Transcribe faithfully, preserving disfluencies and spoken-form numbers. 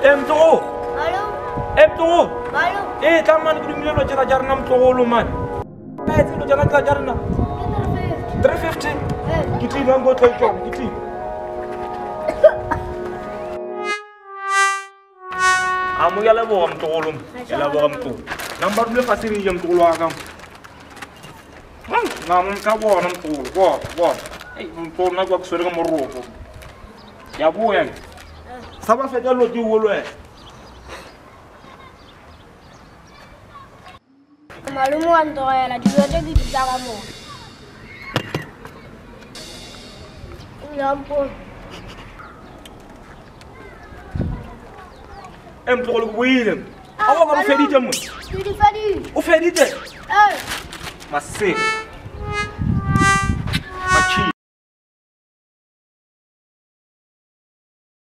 Em to. Halo. Em to. Halo. Eh, taman ku dimile lo jara jar nam to lo man. Eh, lo jara jara jar na. three fifty. Kiti nango to to kiti. Amu yala bo am to lo. Yala bo am to. Number le fasiri jam to lo agam. Ngam ka bo nam to bo bo. Eh, to na ko sore ga morro ko. Ya bo yan. Saba fe ga lo di wolo e. Malumu antoya la juaje di dagamo. Lampo. Em to lo wiilem. Awa ga fe di jam. Di di fadi. O fe di te. Eh. Mas se